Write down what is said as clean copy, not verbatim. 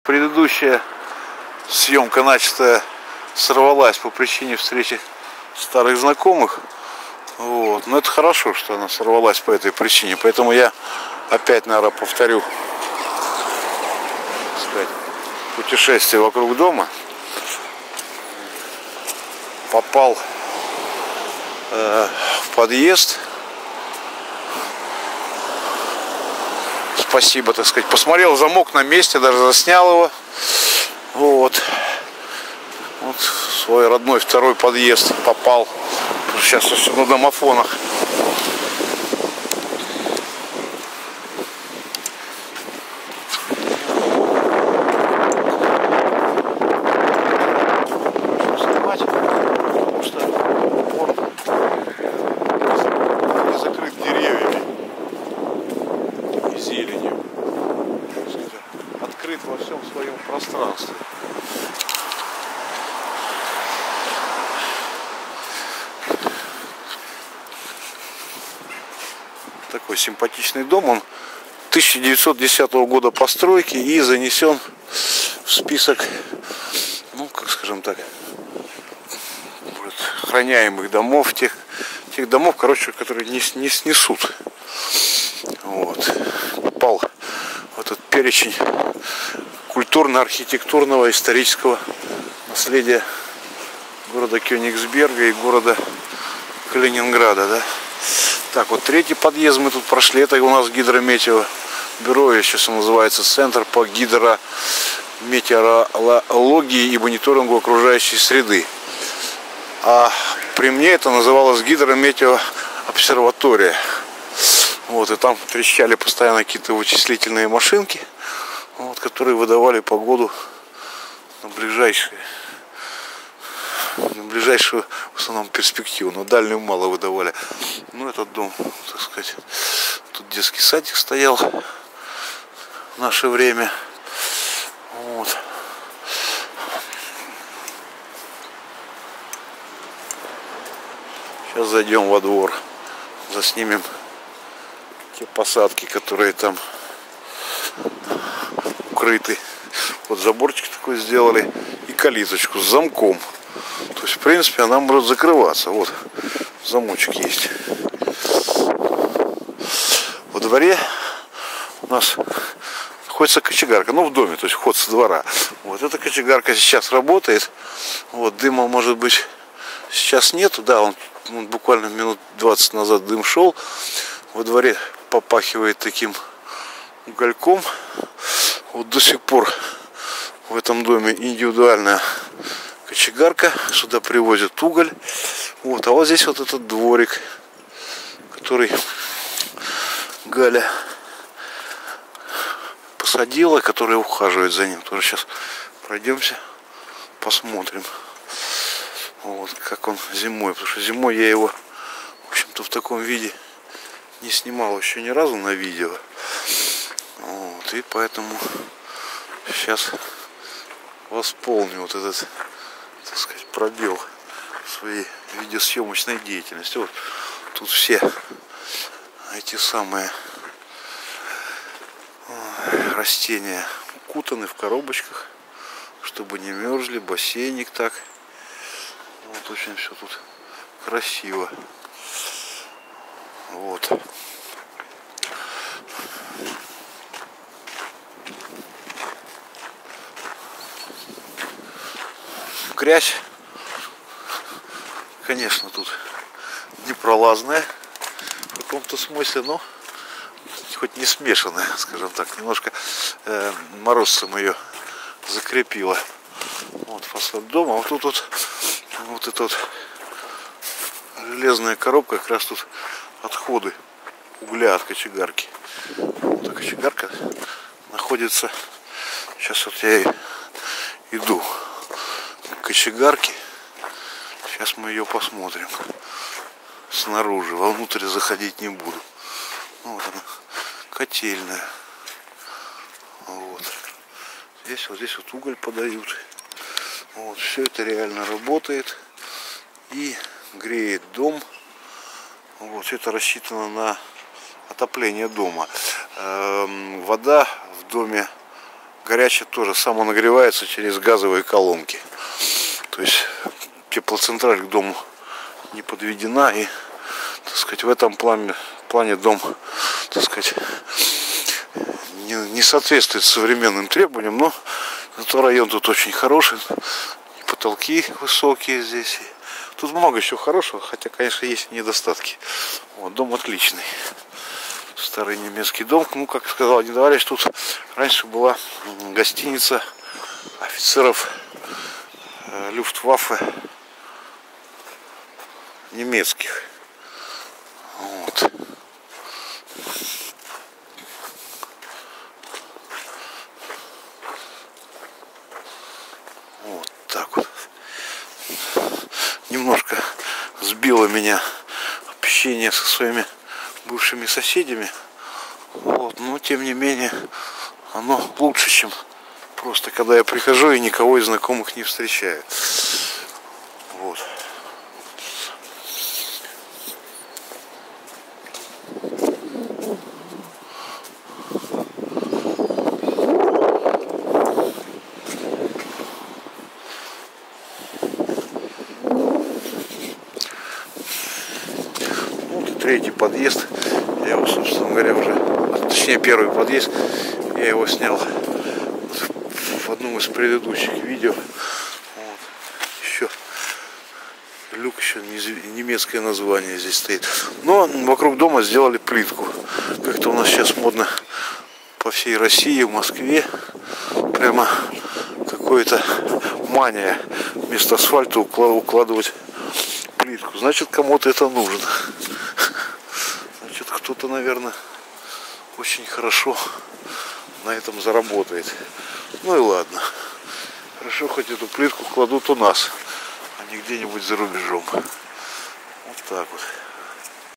предыдущая съемка начатая сорвалась по причине встречи старых знакомых. Вот. Но это хорошо, что она сорвалась по этой причине. Поэтому я опять, наверное, повторю, так сказать, путешествие вокруг дома. Попал в подъезд. Спасибо, так сказать. Посмотрел замок на месте, даже заснял его. Вот. Вот в свой родной второй подъезд попал. Сейчас все на домофонах. Снимать, потому что он не закрыт деревьями и зеленью. Открыт во всем своем пространстве. Такой симпатичный дом, он 1910 года постройки и занесен в список, ну, как скажем так, охраняемых домов, тех домов, короче, которые не снесут. Вот. Попал в этот перечень культурно-архитектурного исторического наследия города Кёнигсберга и города Калининграда, да. Так, вот третий подъезд мы тут прошли. Это у нас гидрометеобюро, сейчас он называется Центр по гидрометеорологии и мониторингу окружающей среды. А при мне это называлось гидрометеообсерватория. Вот, и там трещали постоянно какие-то вычислительные машинки, вот, которые выдавали погоду на ближайшую в основном перспективу, но дальнюю мало выдавали. Ну, этот дом, так сказать, тут детский садик стоял в наше время. Вот. Сейчас зайдем во двор, заснимем те посадки, которые там укрыты. Вот заборчик такой сделали и калиточку с замком. То есть, в принципе, она может закрываться. Вот, замочек есть. Во дворе у нас находится кочегарка. Ну, в доме, то есть вход со двора. Вот эта кочегарка сейчас работает. Вот, дыма, может быть, сейчас нету. Да, он буквально минут 20 назад дым шел. Во дворе попахивает таким угольком. Вот до сих пор в этом доме индивидуальная кочегарка, сюда привозят уголь. Вот, а вот здесь вот этот дворик, который Галя посадила, который ухаживает за ним. Тоже сейчас пройдемся, посмотрим, вот, как он зимой. Потому что зимой я его, в общем-то, в таком виде не снимал еще ни разу на видео. Вот, и поэтому сейчас восполню вот этот, так сказать, пробел в своей видеосъемочной деятельности. Вот тут все эти самые растения укутаны в коробочках, чтобы не мерзли. Бассейник так. Вот очень все тут красиво. Вот. Грязь, конечно, тут непролазная в каком-то смысле, но хоть не смешанная, скажем так. Немножко морозцем ее закрепила. Вот фасад дома. Вот тут вот эта вот железная коробка, как раз тут отходы угля от кочегарки. Вот эта кочегарка находится. Сейчас вот я иду кочегарки. Сейчас мы ее посмотрим снаружи. Вовнутрь заходить не буду. Ну, вот она, котельная. Вот. Здесь вот уголь подают. Вот, все это реально работает и греет дом. Вот, все это рассчитано на отопление дома. Вода в доме горячее тоже самонагревается через газовые колонки. То есть теплоцентраль к дому не подведена, и, так сказать, в этом плане дом, так сказать, не соответствует современным требованиям, но зато район тут очень хороший, и потолки высокие здесь. Тут много чего хорошего, хотя, конечно, есть недостатки. Вот, дом отличный. Старый немецкий дом. Ну, как сказал один товарищ, тут раньше была гостиница офицеров Люфтваффе немецких. Вот. Вот так вот. Немножко сбило меня общение со своими бывшими соседями. Вот, но тем не менее оно лучше, чем просто когда я прихожу и никого из знакомых не встречаю. Вот. Третий подъезд, я его, собственно говоря, уже, точнее, первый подъезд, я его снял в одном из предыдущих видео. Вот. Еще люк, еще немецкое название здесь стоит. Но вокруг дома сделали плитку. Как-то у нас сейчас модно по всей России, в Москве, прямо какая-то мания вместо асфальта укладывать плитку. Значит, кому-то это нужно. Значит, кто-то, наверное, очень хорошо на этом заработает. Ну и ладно. Хорошо, хоть эту плитку кладут у нас, а не где-нибудь за рубежом. Вот так вот.